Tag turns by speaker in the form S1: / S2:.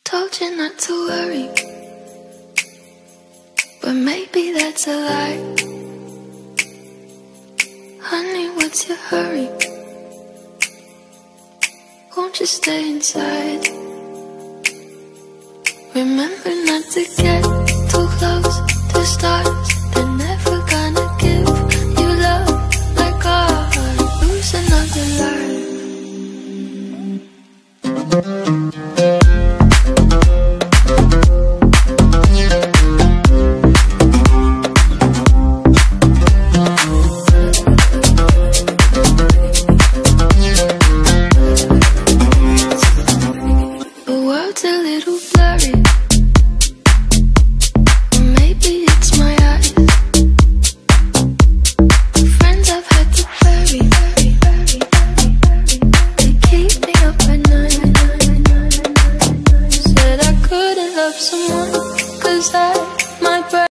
S1: Told you not to worry, but maybe that's a lie. Honey, what's your hurry? Won't you stay inside? Remember not to get too close to stars. They're never gonna give you love like ours. Lose another life. The world's a little blurry, or maybe it's my eyes. The friends I've had to bury, they keep me up at night. Said I couldn't love someone, 'cause I